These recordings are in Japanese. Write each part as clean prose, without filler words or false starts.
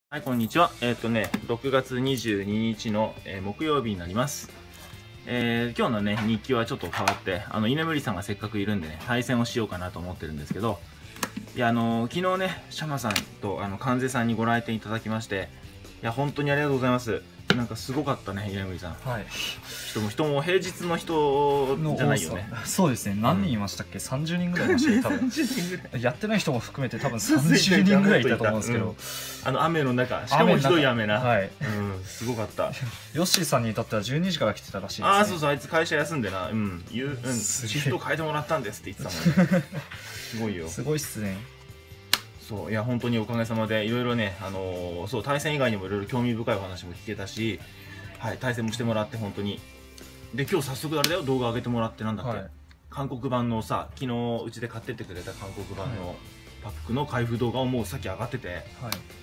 はい、こんにちは。6月22日の、木曜日になります。今日のね、日記はちょっと変わって、居眠りさんがせっかくいるんでね、対戦をしようかなと思ってるんですけど、いや、昨日ね、シャマさんと、関税さんにご来店いただきまして、いや、本当にありがとうございます。なんかすごかったね、居眠りさん。 はい。 人も平日の人じゃないよね。 そうですね。何人いましたっけ？30人ぐらいいましたよ、多分。 30人ぐらい。 やってない人も含めて多分30人ぐらいいたと思うんですけど。 雨の中、しかもひどい雨な。 はい。 すごかった。 ヨッシーさんに至っては12時から来てたらしいですね。 ああ、そうそう、あいつ会社休んでな。シフト変えてもらったんですって言ってたもんね。すごいよ。 すごいっすね。 そう、いや、本当におかげさまで、いろいろね、そう、対戦以外にもいろいろ興味深いお話も聞けたし、はい、対戦もしてもらって、本当に。で、今日早速あれだよ、動画上げてもらって、なんだっけ、韓国版のさ、昨日うちで買ってってくれた韓国版のパックの開封動画をもうさっき上がってて、はい、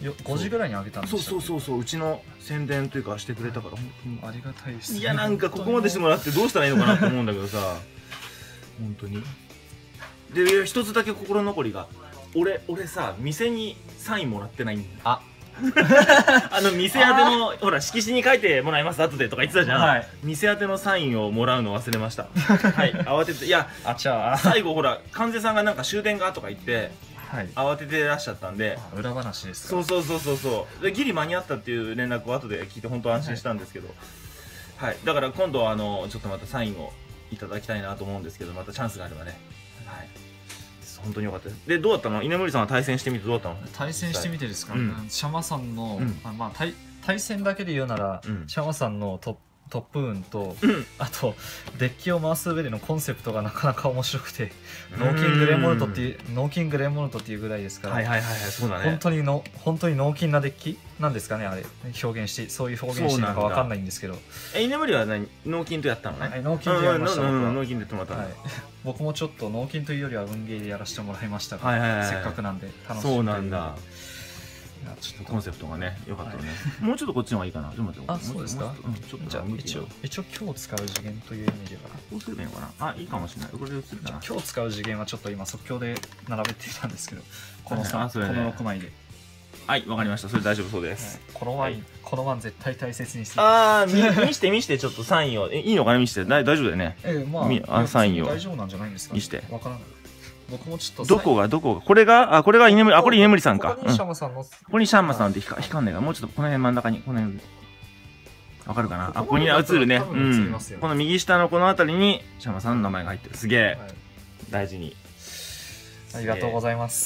5時ぐらいに上げたんですよ。 そう、うちの宣伝というかしてくれたから、本当に。 ありがたいですね。 いや、なんかここまでしてもらってどうしたらいいのかなと思うんだけどさ、本当に。で、一つだけ心残りが、俺さ、店にサインもらってないんだ。 あ店宛ての、ほら、色紙に書いてもらいます、後でとか言ってたじゃん。はい、店宛てのサインをもらうの忘れました。はい、慌てて、いや、最後、ほら、関税さんがなんか終電がとか言って、はい、慌ててらっしゃったんで。 裏話ですか？ そうで、ギリ間に合ったっていう連絡を後で聞いて、本当安心したんですけど。はい、だから今度は、ちょっとまたサインをいただきたいなと思うんですけど、またチャンスがあればね。はい。本当に良かったです。で、どうだったの？居眠りさんは対戦してみてどうだったの？ 対戦してみてですか、シャマさんの、まあ対戦だけで言うなら、シャマさんのトップ運と、あとデッキを回す上でのコンセプトがなかなか面白くて、ノーキングレモルトっていうぐらいですから、 そうだね。 本当にノーキンなデッキなんですかね、あれ表現して、そういう表現してるのかわかんないんですけど。 居眠りはノーキンとやったのね。 ノーキンとやりました。 ノーキンで止まった。 僕もちょっとノーキンというよりは運ゲーでやらせてもらいましたが、せっかくなんで楽しみ。 そうなんだ。ちょっとコンセプトがね、良かったね。もうちょっとこっちの方がいいかな。 あ、そうですか。じゃあ一応今日使う次元という意味ではこうすればいいのかな。あ、いいかもしれない。これで映るかな。 今日使う次元はちょっと今即興で並べていたんですけど、この6枚で。 はい、わかりました。それ大丈夫そうです。 このワン絶対大切にして。 ああ、見してちょっとサインを。いいのかな、見して。大丈夫だよね。 まあサインを大丈夫なんじゃないんですか。 見して。 わからない。僕もちょっとどこがこれが居眠り、これ居眠りさんか。 ここにシャマさんの、 ここにシャマさんって光んねえが、もうちょっとこの辺真ん中に、この辺わかるかな。ここに映るね。この右下のこの辺りにシャマさんの名前が入ってる。すげえ。大事に。 ありがとうございます。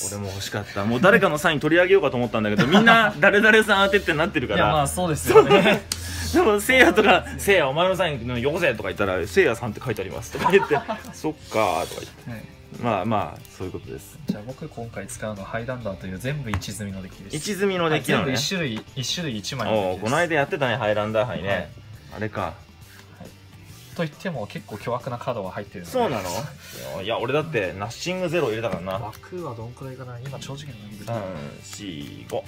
俺も欲しかった。もう誰かのサイン取り上げようかと思ったんだけど、みんな誰々さん当てってなってるから。 いや、まあそうですよね。 でもせいやとか「せいやお前のサインよこせ」とか言ったら「せいやさんって書いてあります」とか言って「そっか」とか言って。まあそういうことです。 じゃあ僕今回使うのはハイランダーという全部1積みのデッキです。 1積みのデッキなのね。 1種類1枚の。この間やってたね、ハイランダー杯ね。あれか。 と言っても結構巨悪なカードが入ってるので。 そうなの？いや、俺だってナッシングゼロ入れたからな。 枠はどんくらいかな。今超次元の 3、4、5。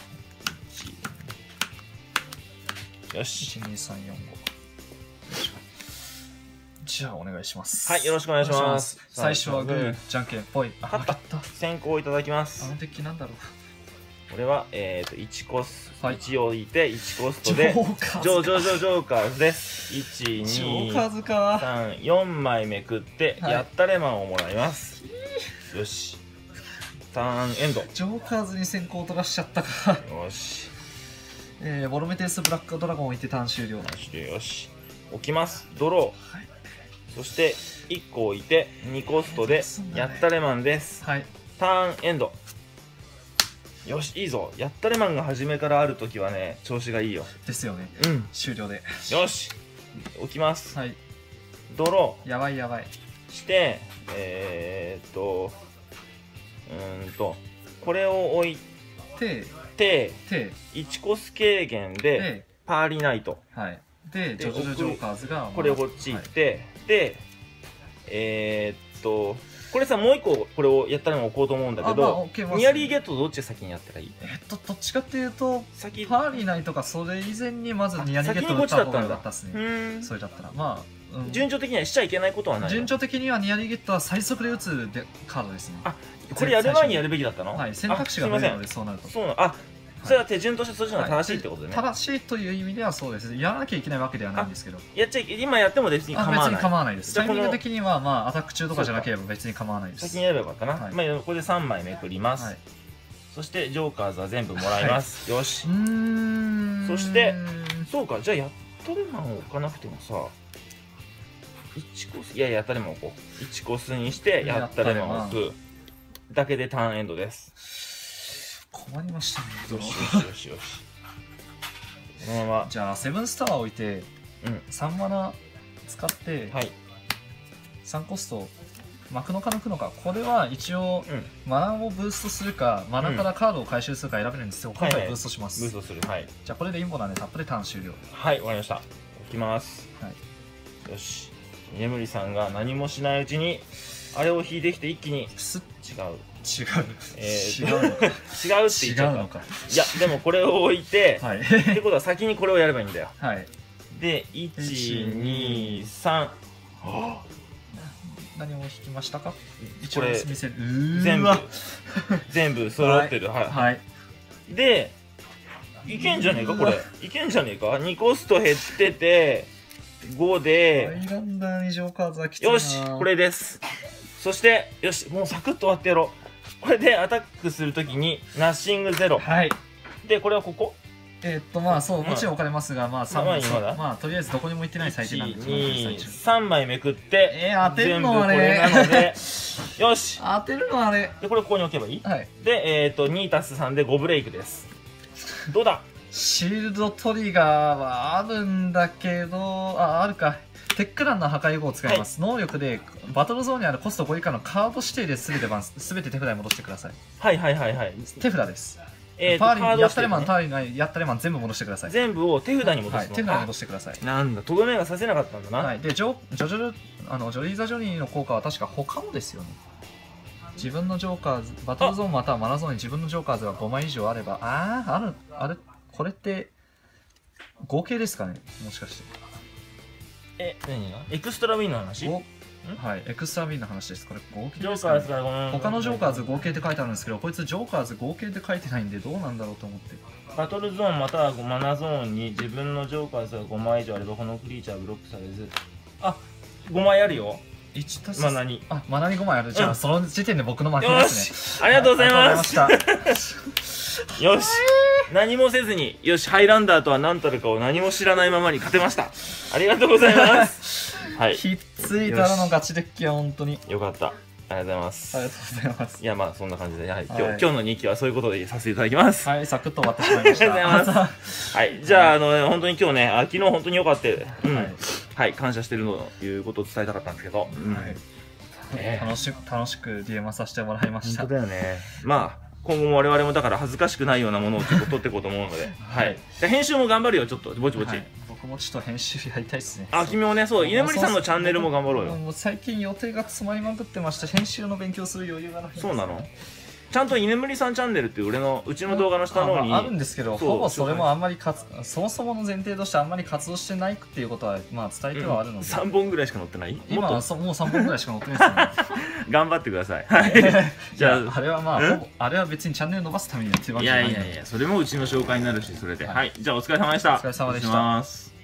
よし。 1、2、3、4、5。じゃあお願いします。 はい、よろしくお願いします。 最初はグー、じゃんけんぽい。 勝った。先行いただきます。 あのデッキなんだろう。 これは1コス1を置いて1コストでジョーカーズです。1、2、3、4枚めくってやったレマンをもらいます。よし。ターンエンド。 ジョーカーズに先行を取らしちゃったか。 よし。 ボロメテウスブラックドラゴンを置いてターン終了。 よし。置きます。ドロー。そして1個置いて2コストでやったレマンです。ターンエンド。よし、いいぞ。やったレマンが初めからあるときはね、調子がいいよ。 ですよね。終了で。 よし。置きます。ドロー。 やばい。 して、これを置いて、1コス軽減で、パーリナイト。 で、ジョーカーズが、 これをこっち行って、で、これさ、もう一個これをやったらも置こうと思うんだけど、ニアリーゲットどっち先にやったらいい？ どっちかっていうと、パーリーナイとかそれ以前にまずニアリーゲット打った方が良かったっすね。それだったら。まあ、 順序的にはしちゃいけないことはない。 順序的にはニアリーゲットは最速で打つカードですね。 これやる前にやるべきだったの？ はい、選択肢がないのでそうなると。 そうな、 それは手順としてそっちの方が正しいってことでね。 正しいという意味ではそうです。やらなきゃいけないわけではないんですけど。 今やっても別に構わない。 別に構わないです。タイミング的にはまあアタック中とかじゃなければ別に構わないです。 先にやればよかったな。まあここで3枚めくります。そしてジョーカーズは全部もらいます。よし。そしてそうか、じゃあやったれマンを置かなくてもさ、1コス、いややったれマンを置こう。1コスにしてやったれマンを置くだけでターンエンドです。 困りましたね。 よしよしよしよし。このままじゃあセブンスター置いて3マナ使って3コスト巻くのか抜くのか。これは一応マナをブーストするかマナからカードを回収するか選べるんですよ。今回ブーストします。 ブーストする。はい。 じゃあこれでインボなんでタップでターン終了。 はい、わかりました。置きます。よし。居眠りさんが何もしないうちにあれを引いてきて一気にスッ。 違う違うのか。 違うって言っちゃった。いやでもこれを置いてってことは先にこれをやればいいんだよ。で123。 何を引きましたか。 これ全部揃ってる。でいけんじゃねえかこれ。いけんじゃねえか。2コスト減ってて5でアイランダーにジョーカーズはきついな。 よしこれです。そしてよしもうサクッと終わってやろう。これでアタックするときにナッシング0。でこれはここまあそうもちろん置かれますがまあとりあえずどこにも行ってない最低なんで 3枚めくって当てるのあれ全部これなのでよし当てるのあれでこれここに置けばいい。で2+3で5ブレイクです。どうだ。 シールドトリガーはあるんだけどあるか。テックランの破壊後を使います。能力でバトルゾーンにあるコスト5以下のカード指定で全て手札に戻してください。手札です。やったれマン全部戻してください。 全部を手札に戻すの。 手札に戻してください。 なんだとどめがさせなかったんだな。 でジョリーザ・ジョニーの効果は確か他のですよね。自分のジョーカーズバトルゾーンまたはマナゾーンに自分のジョーカーズが5枚以上あればあれこれって合計ですかねもしかして。 何がエクストラウィンの話。 エクストラウィンの話です。これ合計ジョーカーズが他のジョーカーズ合計って書いてあるんですけどこいつジョーカーズ合計って書いてないんでどうなんだろうと思って。 バトルゾーンまたはマナゾーンに自分のジョーカーズが5枚以上あればこのクリーチャーはブロックされず5枚あるよ。マナにマナに5枚ある。じゃあその時点で僕の負けですね。 ありがとうございます。よし何もせずによしハイランダーとは何たるかを何も知らないままに勝てました。ありがとうございます。 ひっついたらのガチデッキは本当によかった。ありがとうございます。 ありがとうございます。 いやまあそんな感じで今日の2期はそういうことでさせていただきます。 サクッと終わってしまいました。ありがとうございます。 じゃあ本当に今日ね昨日本当に良かった感謝してるのということを伝えたかったんですけど楽しく DM させてもらいました。 本当だよね。まあ今後も我々もだから恥ずかしくないようなものをちょっと取っていこうと思うので編集も頑張るよ。ちょっとぼちぼち僕もちょっと編集やりたいですね。 君もねそう居眠りさんのチャンネルも頑張ろうよ。 もう最近予定が詰まりまくってまして編集の勉強する余裕がない。 そうなの。ちゃんと居眠りさんチャンネルっていううちの動画の下の方にあるんですけどほぼそれもあんまりそもそもの前提としてあんまり活動してないっていうことはまあ伝えてはあるので 3本ぐらいしか載ってない。 今はもう3本ぐらいしか載ってないですね。 頑張ってください。じゃああれはまああれは別にチャンネル伸ばすためにやってるわけじゃない。 いやそれもうちの紹介になるしそれでじゃあお疲れ様でした。 お疲れ様でした。